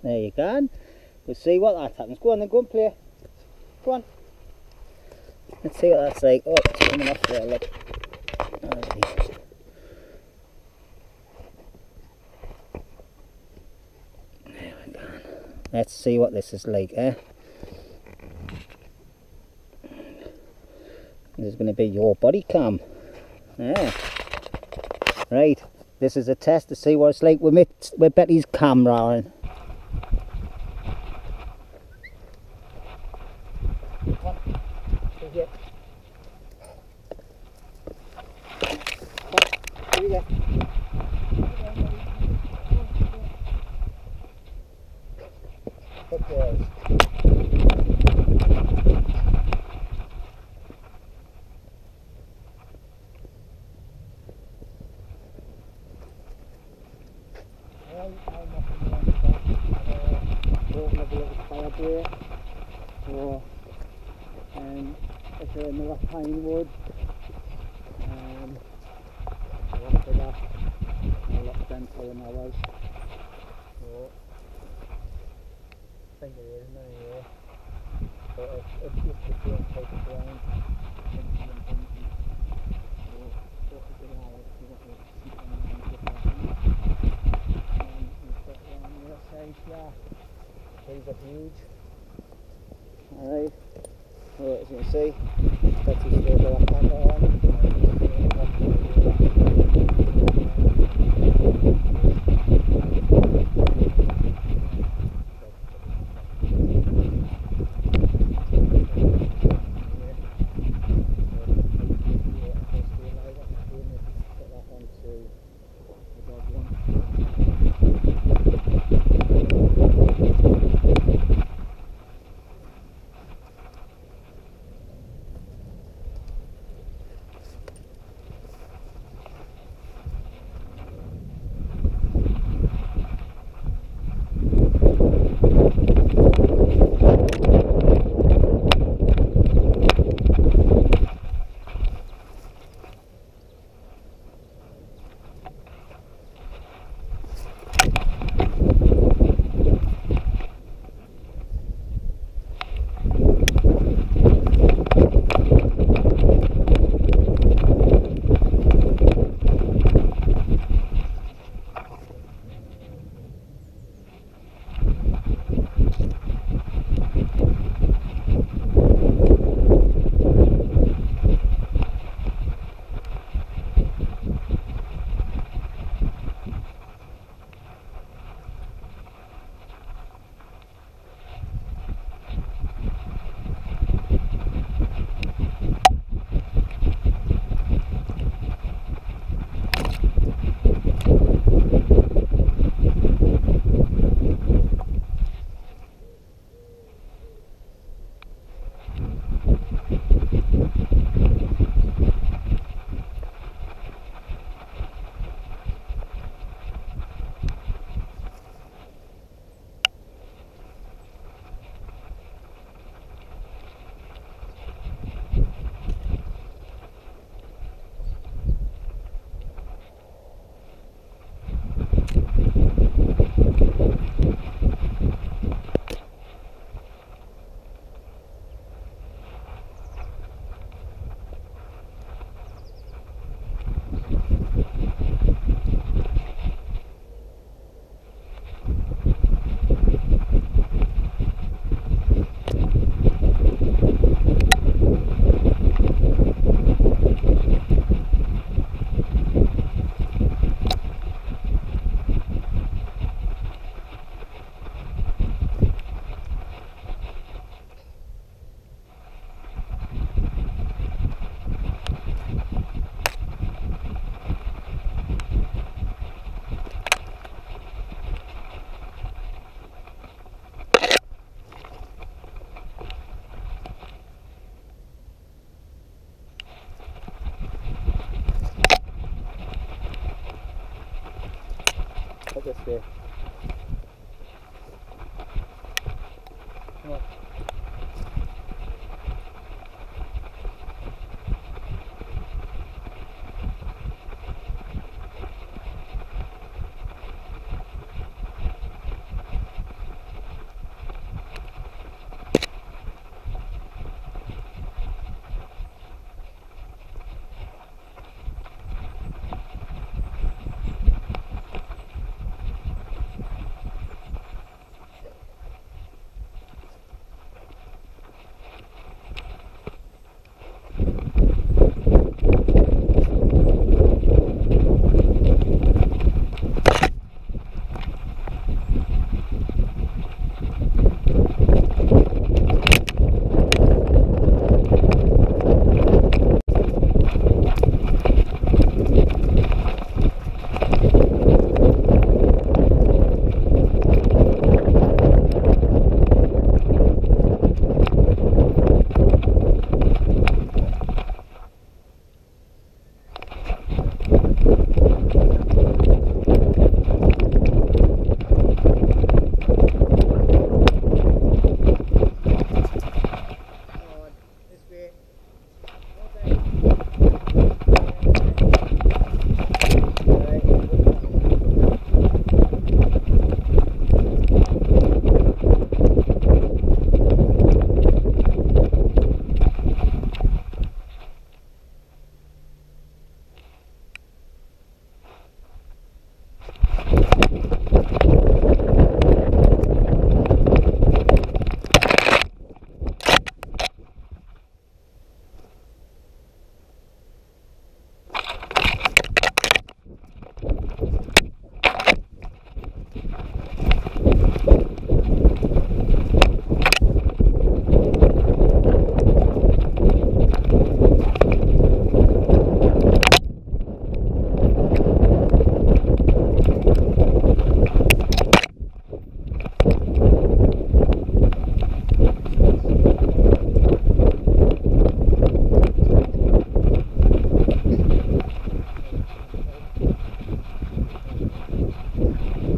There you go. We'll see what that happens. Go on then, go and play. Go on. Let's see what that's like. Oh, it's coming off there, look. Alright. There we go. Let's see what this is like, eh? This is going to be your body cam. Yeah. Right. This is a test to see what it's like with Betty's camera on. If they're in the pine wood, after that, I'll look them for an hour. So, I think it is anyway. But it's just the same type of ground. These are huge. Alright, so as you can see, that's just the left hand on. This way. Come on.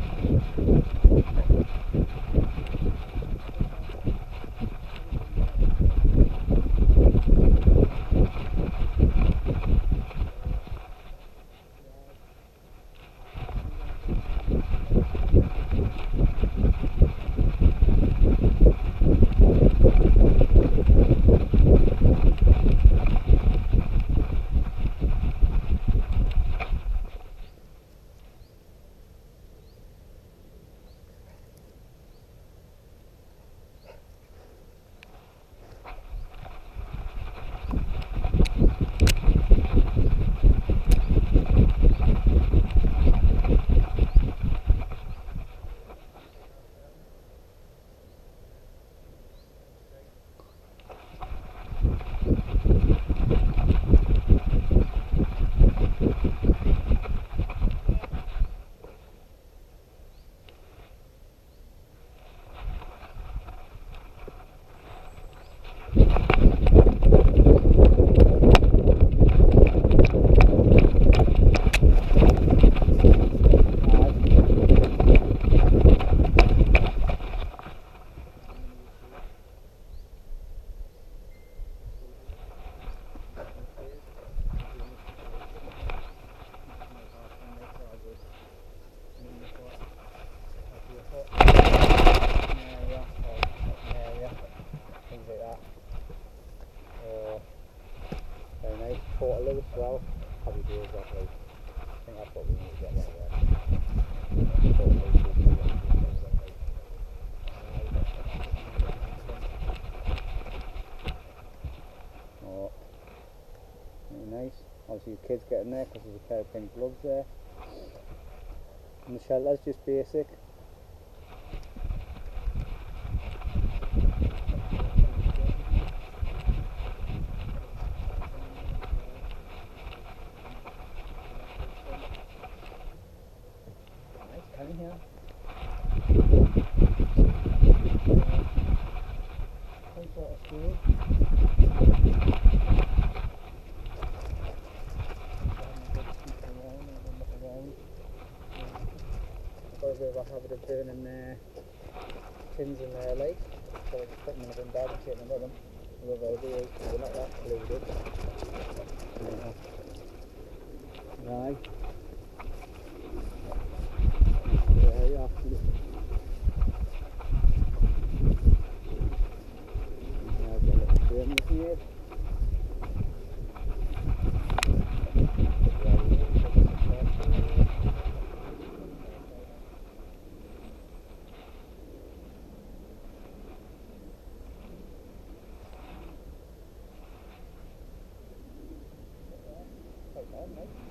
As well, probably do exactly. I think that's what we need to get right there. Oh, very nice. Obviously the kids getting there because there's a pair of pink gloves there. And the shelter's just basic. In here. Some sort of school. I've got a bit of a habit of burning tins in there, like, so I just put them in a bin bag and take them with them. Whoever it is, they're not that polluted. Right. Quite bad, mate.